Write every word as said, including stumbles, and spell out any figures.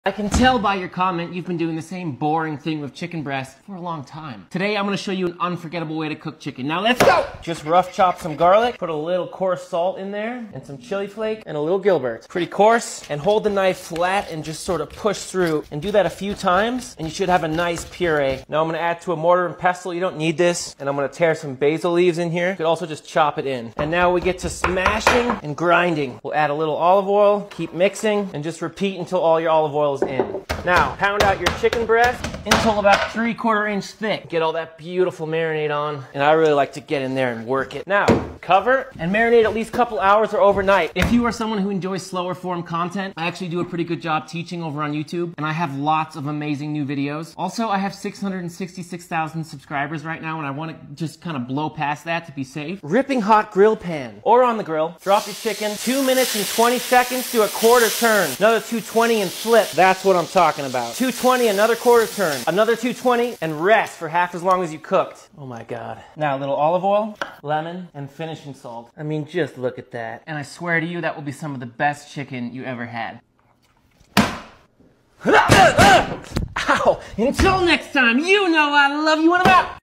I can tell by your comment you've been doing the same boring thing with chicken breast for a long time. Today I'm going to show you an unforgettable way to cook chicken. Now let's go! Just rough chop some garlic, put a little coarse salt in there, and some chili flake, and a little Gilbert. Pretty coarse, and hold the knife flat and just sort of push through. And do that a few times, and you should have a nice puree. Now I'm going to add to a mortar and pestle. You don't need this. And I'm going to tear some basil leaves in here. You could also just chop it in. And now we get to smashing and grinding. We'll add a little olive oil, keep mixing, and just repeat until all your olive oil is in. Now, pound out your chicken breast until about three quarter inch thick. Get all that beautiful marinade on. And I really like to get in there and work it. Now, cover and marinate at least a couple hours or overnight. If you are someone who enjoys slower form content, I actually do a pretty good job teaching over on YouTube, and I have lots of amazing new videos. Also, I have six hundred sixty-six thousand subscribers right now, and I want to just kind of blow past that to be safe. Ripping hot grill pan or on the grill. Drop your chicken, two minutes and twenty seconds to a quarter turn. Another two twenty and flip. That's what I'm talking about. two twenty, another quarter turn. Another two twenty, and rest for half as long as you cooked. Oh my God. Now a little olive oil, lemon, and finishing salt. I mean, just look at that. And I swear to you, that will be some of the best chicken you ever had. Ow! Until next time, you know I love you and I'm out!